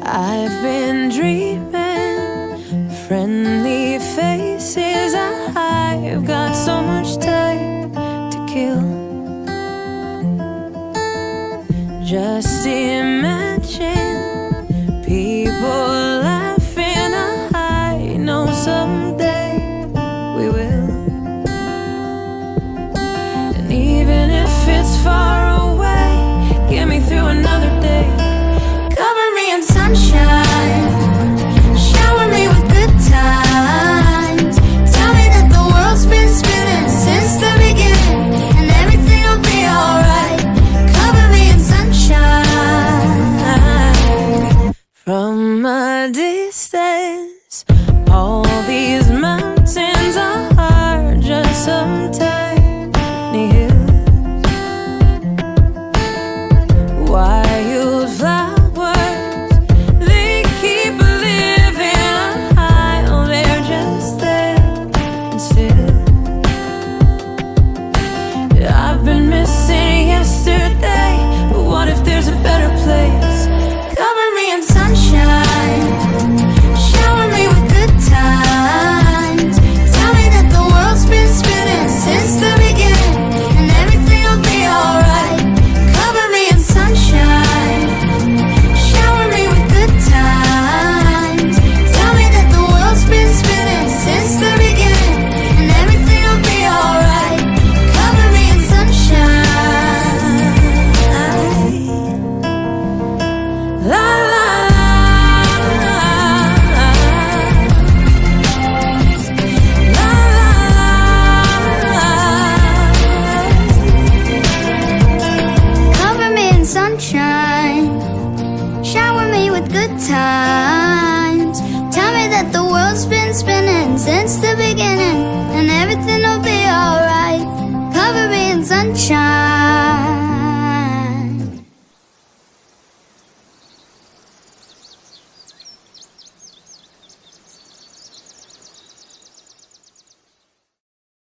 I've been dreaming, friendly faces. I've got so much time to kill. Just imagine people laughing. I know someday we will. And even if it's far away, get me through another day. Cover me in sunshine, shower me with good times. Tell me that the world's been spinning since the beginning, and everything will be alright. Cover me in sunshine. From a distance, all these mountains are just some tiny hills. Wildflowers, they keep living high. Oh, they're just there and still. I've been missing yesterday, but what if there's a better place? Cover me in sunshine, shower me with good times. Tell me that the world's been spinning since the beginning, and everything will be alright. Cover me in sunshine, shower me with good times. Tell me that the world's been spinning since the beginning, and everything will be alright. Cover me in sunshine. La la la, la la. Cover me in sunshine, shower me with good times. Tell me that the world's been spinning since the beginning, and everything will be alright. Cover me in sunshine.